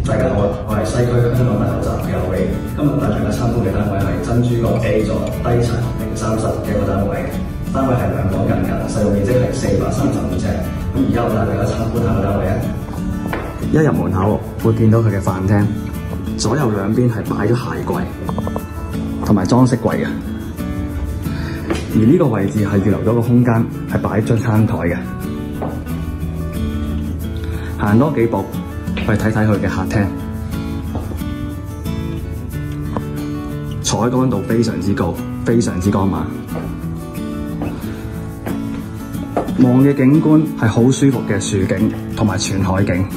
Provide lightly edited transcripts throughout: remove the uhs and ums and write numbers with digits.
大家好，我係西區香港大學站嘅阿偉，今日帶大家參觀嘅單位係珍珠閣 A 座低層03室嘅一個單位，單位係兩房近近，實用面積係435尺。咁而家我帶大家參觀下個單位啊！一入門口會見到佢嘅飯廳，左右兩邊係擺咗鞋櫃同埋裝飾櫃嘅，而呢個位置係預留咗個空間係擺張餐台嘅。行多幾步，去睇睇佢嘅客廳，採光度非常之高，非常之光猛。望嘅景觀係好舒服嘅樹景同埋全海景。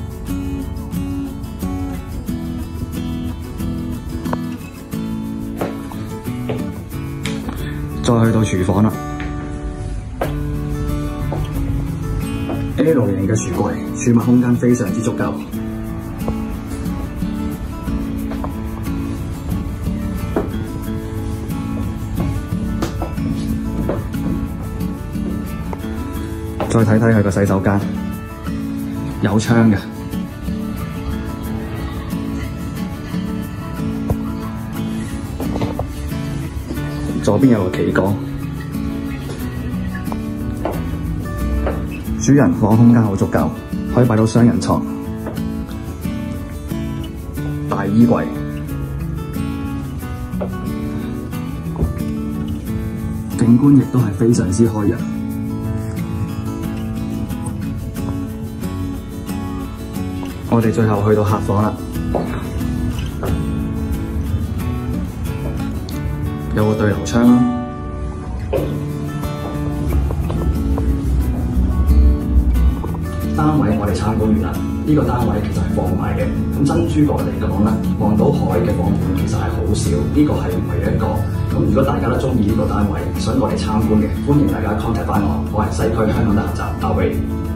再去到廚房啦 ，L 型嘅櫥櫃，儲物空間非常之足夠。再睇睇佢個洗手間，有窗嘅。左邊有個企缸，主人房空間好足夠，可以擺到雙人床、大衣櫃，景觀亦都係非常之開揚。我哋最後去到客房啦。有個對流窗啦，單位我哋參觀完啦。呢個單位其實係放賣嘅。咁珍珠閣嚟講咧，望到海嘅房盤其實係好少，呢個係唯一一個。咁如果大家都中意呢個單位，想過嚟參觀嘅，歡迎大家 contact 翻我，我係西區香港大學站阿偉。